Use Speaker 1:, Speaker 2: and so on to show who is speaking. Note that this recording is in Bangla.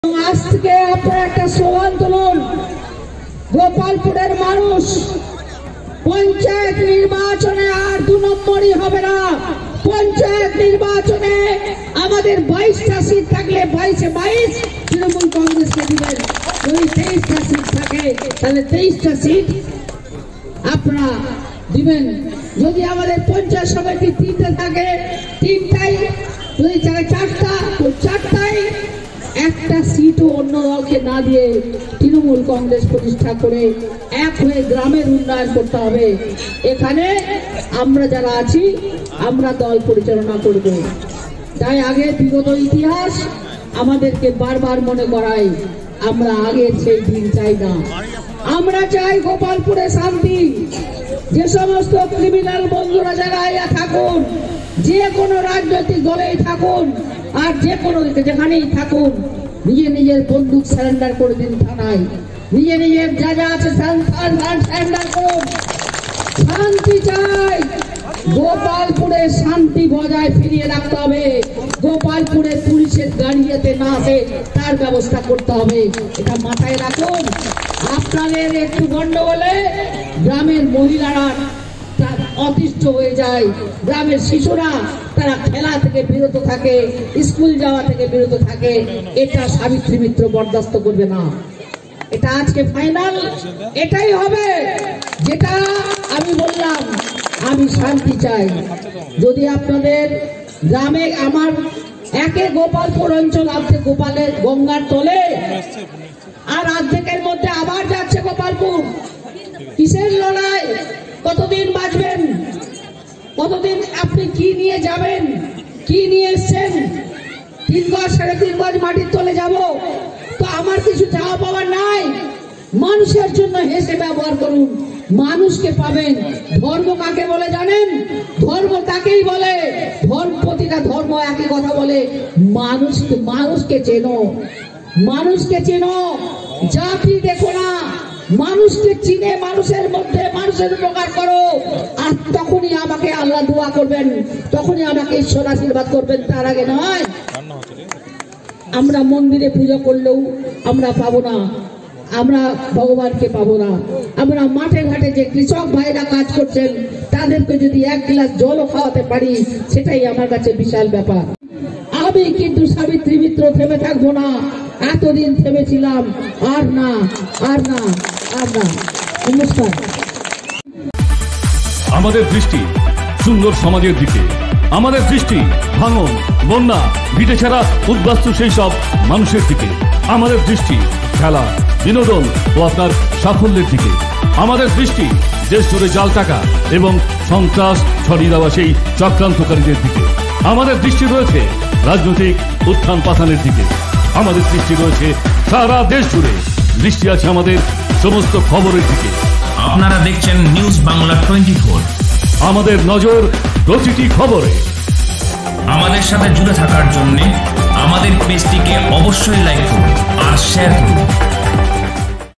Speaker 1: আজ থেকে আপনারা একটা স্লোগান তুলুন, গোপালপুরের মানুষ পঞ্চায়েত নির্বাচনে আর 2 নম্বরই হবে না। পঞ্চায়েত নির্বাচনে আমাদের 22টা সিট থাকলে 22-এ 22 তৃণমূল কংগ্রেসকে দিবেন। যদি 23টা সিট থাকে তাহলে 23টা সিট আপনারা দিবেন। যদি আমাদের পঞ্চায়েত সমিতি 3টে থাকে 3টাই, যদি 4টা তো 4টাই। একটা সিটও অন্য দলকে না দিয়ে তৃণমূল কংগ্রেস প্রতিষ্ঠা করে এক হয়ে গ্রামের উন্নয়ন করতে হবে। এখানে আমরা যারা আছি আমরা দল পরিচালনা করব। তাই আগে বিগত ইতিহাস আমাদেরকে বারবার মনে করাই, আমরা আগের সেই দিন চাই না। আমরা চাই গোপালপুরে শান্তি। যে সমস্ত ক্রিমিনাল বন্ধুরা যারা থাকুন, যে কোনো রাজনৈতিক দলেই থাকুন আর যে কোনো যেখানেই থাকুন, নিজের বন্দুক সারেন্ডার করে দিন থানায়। নিজের যা যা আছে সারেন্ডার করুন। শান্তি চাই। গোপালপুরে শান্তি বজায় ফিরিয়ে রাখতে হবে। গোপালপুরে পুলিশের গাড়ি যাতে না আসে তার ব্যবস্থা করতে হবে। এটা মাথায় রাখুন। আপনাদের একটু গন্ডগোলে গ্রামের মহিলারা অতিষ্ঠ হয়ে যায়, গ্রামের শিশুরা তারা খেলা থেকে বিরত থাকে, স্কুল যাওয়া থেকে বিরত থাকে। এটা সাবিত্রী মিত্র বরদাস্ত করবে না। এটা আজকে ফাইনাল, এটাই হবে যেটা আমি বললাম। আমি শান্তি চাই। যদি আপনাদের গ্রামে আমার একে গোপালপুর অঞ্চল আছে, গোপালের গঙ্গার তলে, আর অর্ধেকের মধ্যে আবার যাচ্ছে গোপালপুর। কিসের লড়াই? কতদিন বাঁচবেন? কতদিন আপনি কি নিয়ে যাবেন? কি নিয়ে এসছেন? 3 গজ 3.5 গজ মাটির তলে যাব তো আমার কিছু চাওয়া পাওয়ার নাই। মানুষের জন্য হেসে ব্যবহার করুন, মানুষকে পাবেন। ধর্ম কাকে বলে জানেন? ধর্ম তাকেই বলে, প্রতিটা ধর্ম একই কথা বলে, মানুষকে চেনো, মানুষকে চেনো। জাতি দেখো না, মানুষকে চিনে মানুষের মধ্যে মানুষের উপকার করো। আর তখনই আমাকে আল্লাহ দোয়া করবেন, তখনই আমাকে ঈশ্বর আশীর্বাদ করবেন, তার আগে নয়। আমরা মন্দিরে পুজো করলেও আমরা পাবো না, আমরা ভগবানকে পাবো না। আমরা মাঠে ঘাটে যে কৃষক ভাইরা কাজ করছেন তাদেরকে যদি 1 গ্লাস জলও খাওয়াতে পারি, সেটাই আমার কাছে বিশাল ব্যাপার। আমি কিন্তু সাবিত্রী মিত্র থেমে থাকবো না। এতদিন থেমেছিলাম, আর না, আর না, আর না। নমস্কার।
Speaker 2: আমাদের দৃষ্টি সুন্দর সমাজের দিকে, আমাদের দৃষ্টি ভাঙন, বন্যা, ভিটে ছাড়া উদ্বাস্তু সেই সব মানুষের দিকে, আমাদের দৃষ্টি খেলা, বিনোদন ও আপনার সাফল্যের দিকে, আমাদের দৃষ্টি দেশ জুড়ে জাল টাকা এবং সন্ত্রাস ছড়িয়ে দেওয়া সেই চক্রান্তকারীদের দিকে, আমাদের দৃষ্টি রয়েছে রাজনৈতিক উত্থান পাথানের দিকে, আমাদের দৃষ্টি রয়েছে সারা দেশ জুড়ে, দৃষ্টি আছে আমাদের সমস্ত খবরের দিকে।
Speaker 3: আপনারা দেখছেন নিউজ বাংলা 24।
Speaker 2: আমাদের নজর প্রতিটি খবরে।
Speaker 3: আমাদের সাথে জুড়ে থাকার জন্য আমাদের পেজটিকে অবশ্যই লাইক করুন আর শেয়ার করুন।